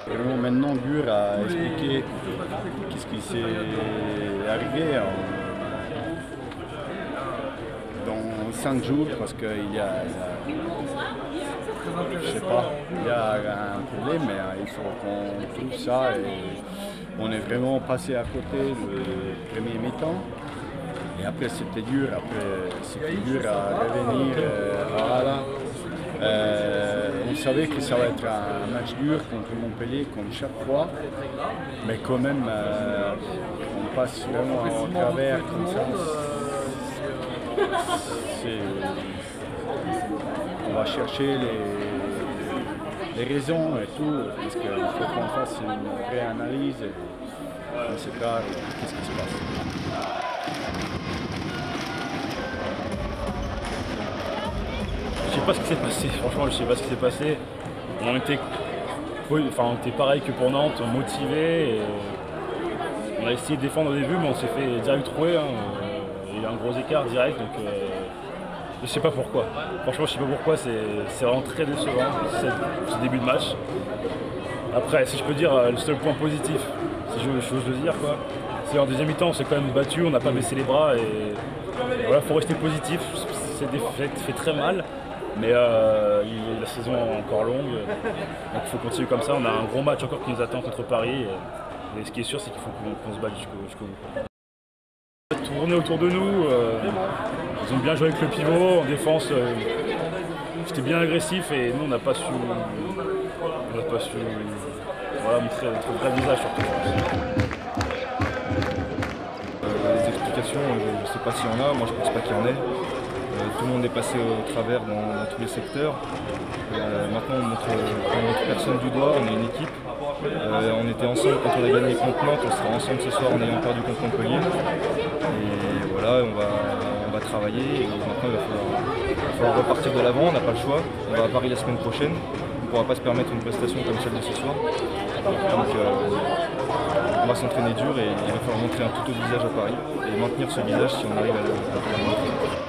Vraiment maintenant dur à expliquer qu'est-ce qui s'est arrivé dans 5 jours parce qu'il y a, je sais pas, il y a un problème, mais il faut qu'on trouve ça et on est vraiment passé à côté du premier mi-temps. Et après c'était dur à revenir. Voilà. On savait que ça va être un match dur contre Montpellier comme chaque fois, mais quand même on passe vraiment au travers comme ça. On va chercher les raisons et tout, parce qu'il faut qu'on fasse une vraie analyse et on sait pas qu'est-ce qui se passe. Je sais pas ce qui s'est passé, franchement je sais pas ce qui s'est passé. On était pareil que pour Nantes, motivés. On a essayé de défendre au début mais on s'est fait direct trouver. Il y a eu un gros écart direct donc je sais pas pourquoi. Franchement je sais pas pourquoi, c'est vraiment très décevant ce début de match. Après si je peux dire le seul point positif, si j'ose le dire quoi, c'est en deuxième mi-temps on s'est quand même battu, on n'a pas baissé les bras et voilà, faut rester positif. Cette défaite fait très mal. Mais la saison est encore longue, donc il faut continuer comme ça. On a un gros match encore qui nous attend contre Paris. Et ce qui est sûr, c'est qu'il faut qu'on se batte jusqu'au bout. Tourner autour de nous, ils ont bien joué avec le pivot. En défense, c'était bien agressif et nous, on n'a pas su voilà, montrer notre vrai visage surtout. Les explications, je ne sais pas s'il y en a, moi je pense pas qu'il y en ait. Tout le monde est passé au travers dans tous les secteurs. Maintenant on montre personne du doigt, on est une équipe. On était ensemble quand on a gagné contre Nantes, on sera ensemble ce soir en ayant perdu contre Montpellier. Et voilà, on va travailler et maintenant il va falloir repartir de l'avant, on n'a pas le choix. On va à Paris la semaine prochaine, on ne pourra pas se permettre une prestation comme celle de ce soir. Donc on va s'entraîner dur et il va falloir montrer un tout autre visage à Paris et maintenir ce visage si on arrive à le montrer.